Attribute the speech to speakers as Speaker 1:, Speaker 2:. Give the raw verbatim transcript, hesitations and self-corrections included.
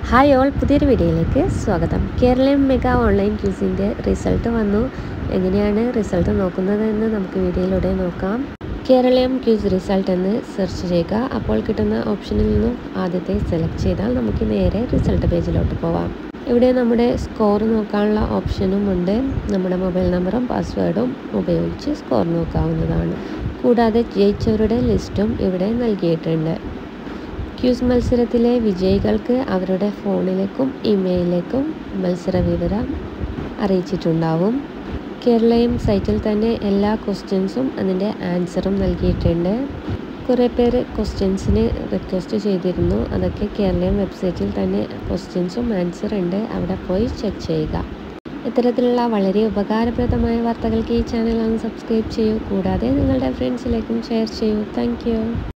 Speaker 1: Hi all, പുതിയൊരു വീഡിയോയിലേക്ക് സ്വാഗതം. കേരളം മെഗാ ഓൺലൈൻ ക്യൂസിൻ്റെ റിസൾട്ട് വന്നു. എങ്ങനെയാണ് റിസൾട്ട് നോക്കുന്നതെന്ന് നമുക്ക് വീഡിയോയിലൂടെ നോക്കാം. കേരളം ക്യൂസ് റിസൾട്ട് എന്ന് സെർച്ച് ചെയ്യുക. അപ്പോൾ കിട്ടുന്ന ഓപ്ഷനിൽ നിന്നും ആദ്യത്തെ സെലക്ട് ചെയ്താൽ നമുക്ക് നേരെ റിസൾട്ട് പേജിലോട്ട് പോവാം. ഇവിടെ നമ്മുടെ സ്കോർ നോക്കാനുള്ള ഓപ്ഷനും ഉണ്ട്. നമ്മുടെ മൊബൈൽ നമ്പറും പാസ്വേഡും ഉപയോഗിച്ച് സ്കോർ നോക്കാവുന്നതാണ്. കൂടാതെ ജയിച്ചവരുടെ ലിസ്റ്റും ഇവിടെ നൽകിയിട്ടുണ്ട്. ക്യൂസ് മത്സരത്തിലെ വിജയികൾക്ക് അവരുടെ ഫോണിലേക്കും ഇമെയിലിലേക്കും മത്സര വിവരം അറിയിച്ചിട്ടുണ്ടാവും. കേരളയും സൈറ്റിൽ തന്നെ എല്ലാ ക്വസ്റ്റ്യൻസും അതിൻ്റെ ആൻസറും നൽകിയിട്ടുണ്ട്. കുറേ പേര് ക്വസ്റ്റ്യൻസിന് റിക്വസ്റ്റ് ചെയ്തിരുന്നു. അതൊക്കെ കേരളയും വെബ്സൈറ്റിൽ തന്നെ ക്വസ്റ്റ്യൻസും ആൻസർ ഉണ്ട്. അവിടെ പോയി ചെക്ക് ചെയ്യുക. ഇത്തരത്തിലുള്ള വളരെ ഉപകാരപ്രദമായ വാർത്തകൾക്ക് ഈ ചാനൽ ഒന്ന് സബ്സ്ക്രൈബ് ചെയ്യൂ. കൂടാതെ നിങ്ങളുടെ ഫ്രണ്ട്സിലേക്കും ഷെയർ ചെയ്യൂ. താങ്ക്